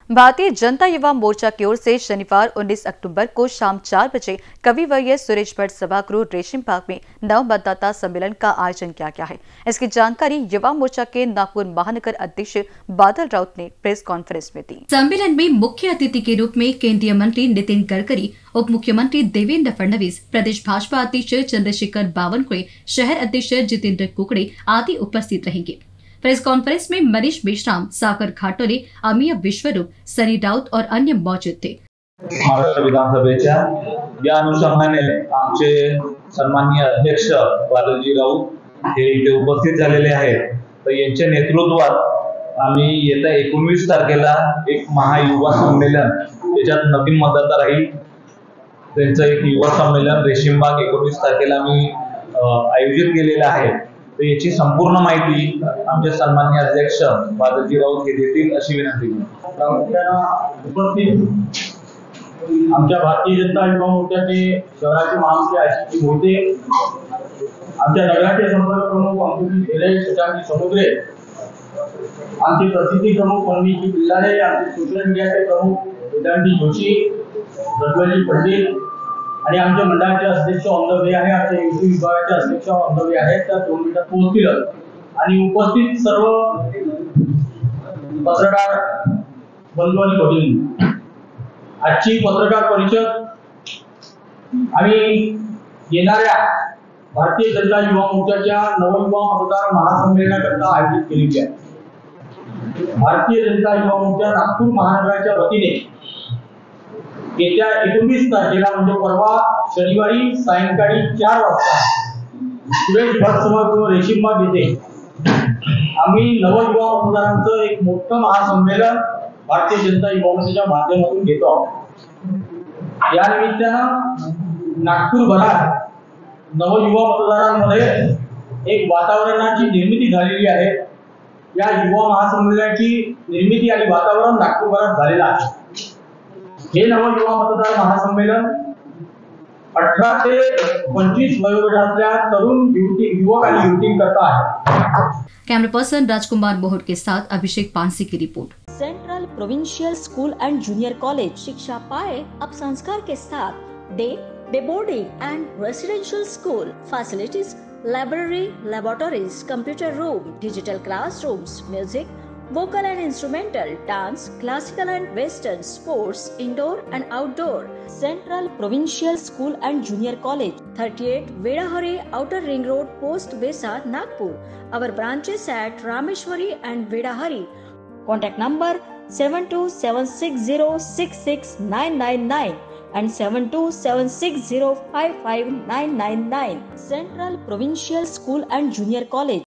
भारतीय जनता युवा मोर्चा की ओर से शनिवार 19 अक्टूबर को शाम 4 बजे कविवर्य सुरेश भट्ट सभागृह रेशिम बाग में नव मतदाता सम्मेलन का आयोजन किया गया है। इसकी जानकारी युवा मोर्चा के नागपुर महानगर अध्यक्ष बादल राउत ने प्रेस कॉन्फ्रेंस में दी। सम्मेलन में मुख्य अतिथि के रूप में केंद्रीय मंत्री नितिन गडकरी, उप मुख्यमंत्री देवेंद्र फडणवीस, प्रदेश भाजपा अध्यक्ष चंद्रशेखर बावनकुळे, शहर अध्यक्ष जितेंद्र कुकड़े आदि उपस्थित रहेंगे। प्रेस कॉन्फ्रेंस में मनीष मेश्राम, सागर घाटोले, अमीय विश्वरूप, सनी राउत और अन्य मौजूद थे। महाराष्ट्र विधानसभेच्या या अनुषंगाने आमचे सन्माननीय अध्यक्ष बादलजी राऊत हे इथे उपस्थित झालेले आहेत। तर यांच्या नेतृत्वात आम्ही येत्या 19 तारखेला एक महायुवा संमेलन, त्याच्यात नवीन मतदाता राहील, त्यांचं एक युवा संमेलन रेशीमबाग 19 तारखेला आम्ही आयोजित केलेलं आहे। तर याची संपूर्ण माहिती आमचे सन्माननीय अध्यक्ष बादलजी राऊत हे देतील अशी विनंती आमच्या भारतीय जनता युवा मोर्चाचे शहराचे महामंत्री आशिष मोहिते, आमच्या नगराचे संपर्क प्रमुख अंकुश शशांकी समुद्रे, आमचे प्रसिद्धी प्रमुख मनमीजी बिल्लारे, आमचे सोशल मीडियाचे प्रमुख वेदांती जोशी, रघुवंशी पंडित आणि आमच्या मंडळाचे अध्यक्ष ऑन द वे आहे, आमच्या युटी विभागाचे अध्यक्ष ऑन द वे आहेत, त्या 2 मिनिटात पोहोचतील। आणि उपस्थित सर्व पत्रकार बंधू आणि भगिनी, आजची पत्रकार परिषद आणि येणाऱ्या भारतीय जनता युवा मोर्चाच्या नवयुवा मतदार महासंमेलनाकरता आयोजित केली आहे। भारतीय जनता युवा मोर्चा नागपूर महानगराच्या वतीने येत्या 19 तारखेला म्हणजे परवा शनिवारी सायंकाळी 4 वाजता सुरेश भट्ट सभागृह रेशीमबाग येथे आम्ही नवयुवा मतदारांचं एक मोठं महासंमेलन भारतीय जनता युवा मोर्चाच्या माध्यमातून घेतो आहोत। या निमित्तानं नागपूरभरात नवयुवा मतदारांमध्ये एक वातावरणाची निर्मिती झालेली आहे। या युवा महासंमेलनाची निर्मिती आणि वातावरण नागपूरभरात झालेलं आहे। हे नवयुवा मतदार महासम्मेलन 18 ते 25 वयोगटातल्या तरुण युवक आणि युवतींकरता आहे। कैमरा पर्सन राजकुमार मोहट के साथ अभिषेक पानसी की report. Central provincial school and junior college शिक्षा पाए अब संस्कार के साथ day boarding and residential school facilities, library, laboratories, computer room, digital classrooms, music, vocal and instrumental, dance, classical and western, sports, indoor and outdoor. Central Provincial School and Junior College, 38 Vedahari, Outer Ring Road, Post Besa, Nagpur. Our branches at Rameshwari and Vedahari. Contact number 7276066999 and 7276055999. Central Provincial School and Junior College.